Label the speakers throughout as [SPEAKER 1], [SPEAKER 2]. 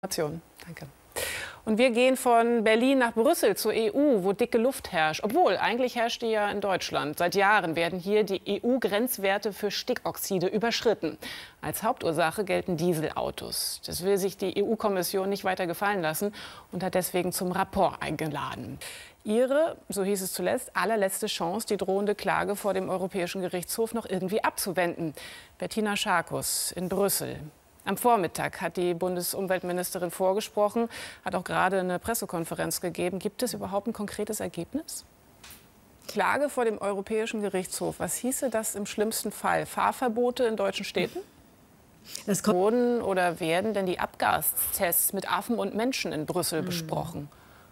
[SPEAKER 1] Danke. Und wir gehen von Berlin nach Brüssel zur EU, wo dicke Luft herrscht. Obwohl, eigentlich herrscht die ja in Deutschland. Seit Jahren werden hier die EU-Grenzwerte für Stickoxide überschritten. Als Hauptursache gelten Dieselautos. Das will sich die EU-Kommission nicht weiter gefallen lassen und hat deswegen zum Rapport eingeladen. Ihre, so hieß es zuletzt, allerletzte Chance, die drohende Klage vor dem Europäischen Gerichtshof noch irgendwie abzuwenden. Bettina Scharkus in Brüssel. Am Vormittag hat die Bundesumweltministerin vorgesprochen, hat auch gerade eine Pressekonferenz gegeben. Gibt es überhaupt ein konkretes Ergebnis? Klage vor dem Europäischen Gerichtshof. Was hieße das im schlimmsten Fall? Fahrverbote in deutschen Städten? Wurden oder werden denn die Abgastests mit Affen und Menschen in Brüssel besprochen?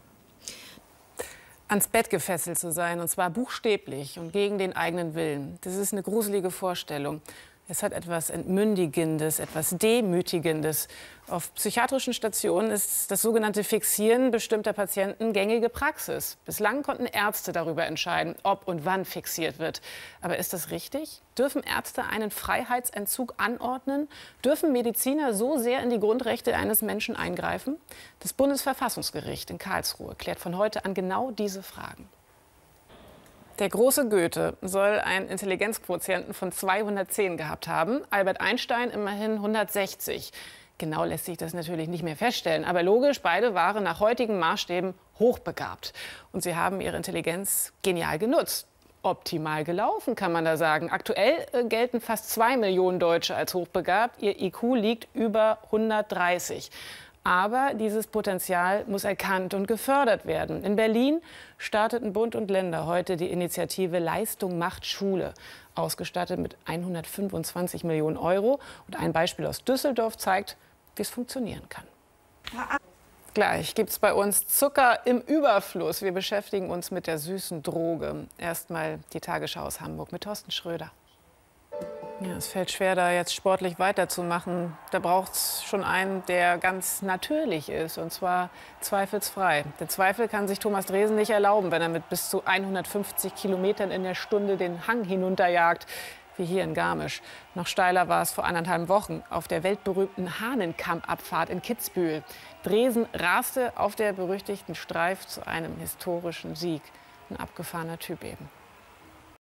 [SPEAKER 1] Ans Bett gefesselt zu sein, und zwar buchstäblich und gegen den eigenen Willen. Das ist eine gruselige Vorstellung. Es hat etwas Entmündigendes, etwas Demütigendes. Auf psychiatrischen Stationen ist das sogenannte Fixieren bestimmter Patienten gängige Praxis. Bislang konnten Ärzte darüber entscheiden, ob und wann fixiert wird. Aber ist das richtig? Dürfen Ärzte einen Freiheitsentzug anordnen? Dürfen Mediziner so sehr in die Grundrechte eines Menschen eingreifen? Das Bundesverfassungsgericht in Karlsruhe klärt von heute an genau diese Fragen. Der große Goethe soll einen Intelligenzquotienten von 210 gehabt haben, Albert Einstein immerhin 160. Genau lässt sich das natürlich nicht mehr feststellen, aber logisch, beide waren nach heutigen Maßstäben hochbegabt. Und sie haben ihre Intelligenz genial genutzt. Optimal gelaufen, kann man da sagen. Aktuell gelten fast 2 Millionen Deutsche als hochbegabt. Ihr IQ liegt über 130. Aber dieses Potenzial muss erkannt und gefördert werden. In Berlin starteten Bund und Länder heute die Initiative Leistung macht Schule, ausgestattet mit 125 Millionen Euro. Und ein Beispiel aus Düsseldorf zeigt, wie es funktionieren kann. Gleich gibt es bei uns Zucker im Überfluss. Wir beschäftigen uns mit der süßen Droge. Erstmal die Tagesschau aus Hamburg mit Thorsten Schröder. Ja, es fällt schwer, da jetzt sportlich weiterzumachen. Da braucht es schon einen, der ganz natürlich ist, und zwar zweifelsfrei. Den Zweifel kann sich Thomas Dresen nicht erlauben, wenn er mit bis zu 150 Kilometern in der Stunde den Hang hinunterjagt, wie hier in Garmisch. Noch steiler war es vor 1,5 Wochen auf der weltberühmten Hahnenkammabfahrt in Kitzbühel. Dresen raste auf der berüchtigten Streif zu einem historischen Sieg. Ein abgefahrener Typ eben.